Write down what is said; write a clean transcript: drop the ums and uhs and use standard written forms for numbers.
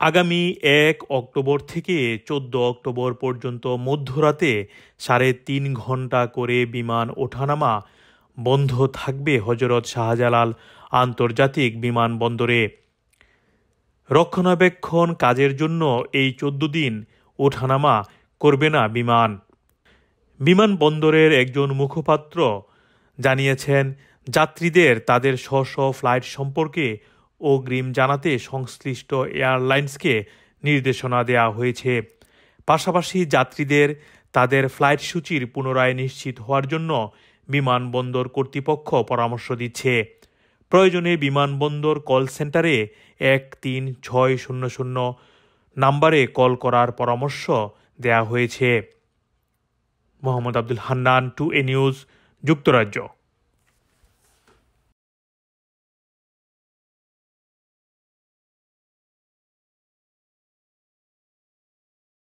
আগামী ১ অক্টোবর থেকে ১৪ অক্টোবর পর্যন্ত মধ্যরাতে ৩.৫ ঘণ্টা করে বিমান ওঠানামা বন্ধ থাকবে হজরত শাহজালাল আন্তর্জাতিক বিমানবন্দরে। রক্ষণাবেক্ষণ কাজের জন্য এই ১৪ দিন ওঠানামা করবে না বিমান। বিমানবন্দরের একজন মুখপাত্র জানিয়েছেন, যাত্রীদের তাদের স্ব ফ্লাইট সম্পর্কে অগ্রিম জানাতে সংশ্লিষ্ট এয়ারলাইন্সকে নির্দেশনা দেওয়া হয়েছে। পাশাপাশি যাত্রীদের তাদের ফ্লাইট সূচির পুনরায় নিশ্চিত হওয়ার জন্য বিমানবন্দর কর্তৃপক্ষ পরামর্শ দিচ্ছে। প্রয়োজনে বিমানবন্দর কল সেন্টারে 13600 নাম্বারে কল করার পরামর্শ দেওয়া হয়েছে। মোহাম্মদ আব্দুল হান্নান, 2A নিউজ, যুক্তরাজ্য।